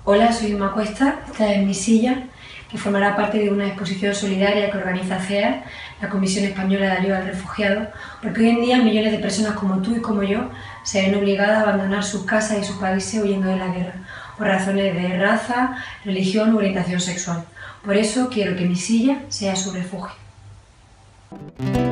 Hola, soy Inma Cuesta, esta es mi silla, que formará parte de una exposición solidaria que organiza CEAR, la Comisión Española de Ayuda al Refugiado, porque hoy en día millones de personas como tú y como yo se ven obligadas a abandonar sus casas y sus países huyendo de la guerra, por razones de raza, religión u orientación sexual. Por eso quiero que mi silla sea su refugio.